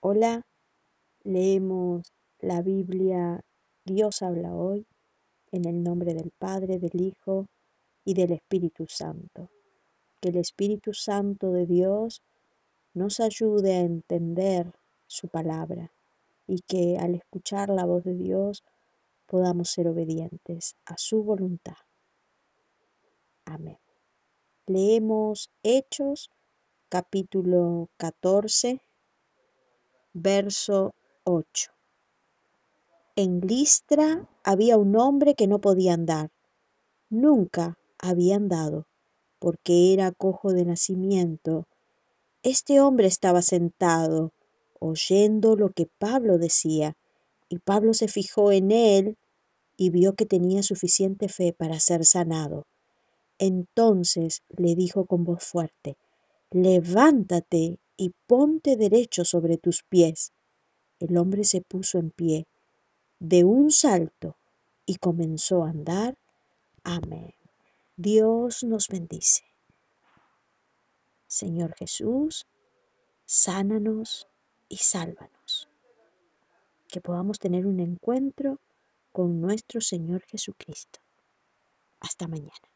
Hola, leemos la Biblia Dios habla hoy en el nombre del Padre, del Hijo y del Espíritu Santo. Que el Espíritu Santo de Dios nos ayude a entender su palabra y que al escuchar la voz de Dios podamos ser obedientes a su voluntad. Amén. Leemos Hechos capítulo 14, verso 8. En Listra había un hombre que no podía andar, nunca había andado, porque era cojo de nacimiento. Este hombre estaba sentado, oyendo lo que Pablo decía, y Pablo se fijó en él y vio que tenía suficiente fe para ser sanado. Entonces le dijo con voz fuerte: levántate y ponte derecho sobre tus pies. El hombre se puso en pie de un salto y comenzó a andar. Amén. Dios nos bendice. Señor Jesús, sánanos y sálvanos. Que podamos tener un encuentro con nuestro Señor Jesucristo. Hasta mañana.